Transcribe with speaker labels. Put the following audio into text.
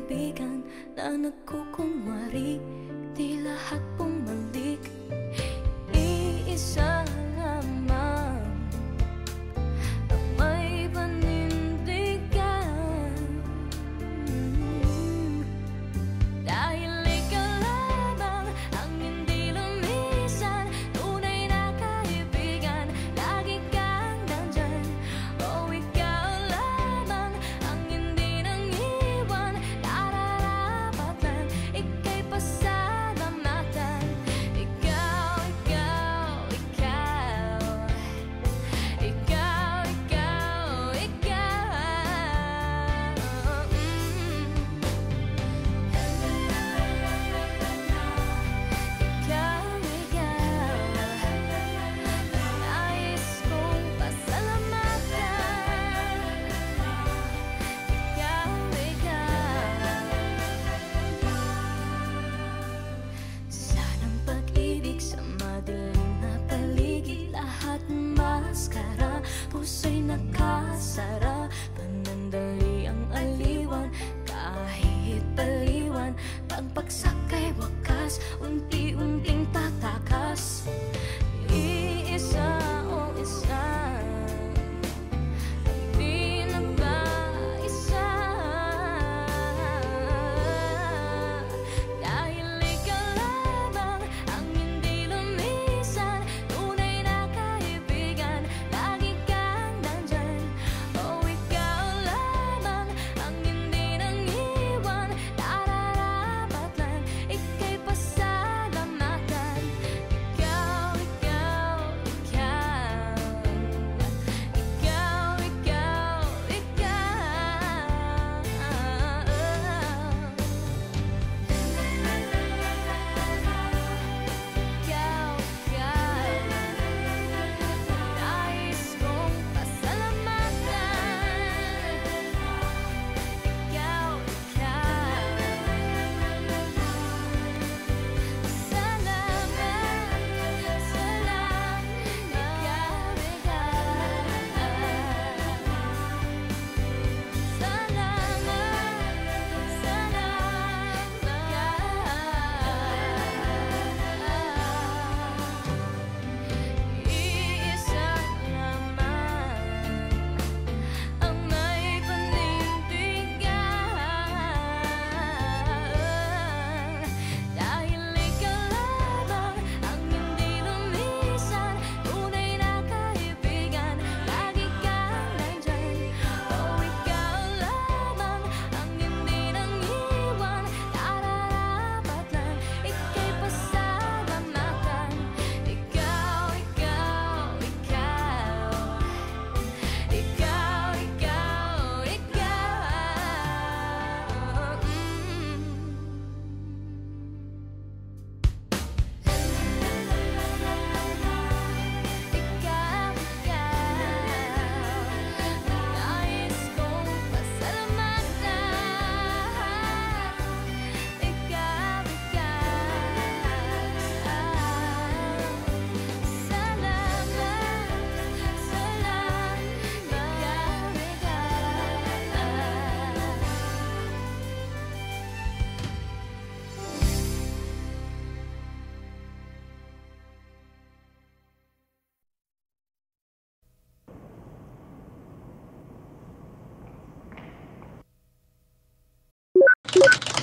Speaker 1: kaibigan na nagkukunwari, di lahat bumalik. Iisa lamang ang may panindigan, dahil ikaw lamang ang hindi lumisan. Tunay na kaibigan, lagi kang nandyan. Oh, ikaw lamang ang hindi nang iwan. Nararapat lang ika'y pasalamatan. Ikaw, ikaw, ikaw, ikaw, ikaw, nais kong pasalamatan. Ikaw, sanang pag-ibig sa madilim na paligid, lahat maskara, puso'y nakasara. Panandali ang aliwan, kahit baliwan, pagbagsak ay wakas, unti-unting tatakas. Iisa o isa, di nagkaisa, dahil ikaw lamang ang hindi lumisan. Tunay na kaibigan, lagi kang nandyan. Oh, ikaw lamang ang hindi nang iwan. Nararapat lang ika'y pasalamatan. Ikaw, ikaw, ikaw, ikaw, ikaw, nais kong pasalamatan. Ikaw, salamat, salamat. Iisa lamang ang may panindigan, dahil ikaw lamang ang hindi lumisan. Tunay na kaibigan, lagi kang nandyan. Oh, ikaw lamang ang hindi nang iwan. Nararapat lang ika'y pasalamatan. Ikaw, ikaw, ikaw, ikaw, ikaw, nais kong pasalamatan. Ikaw, salamat.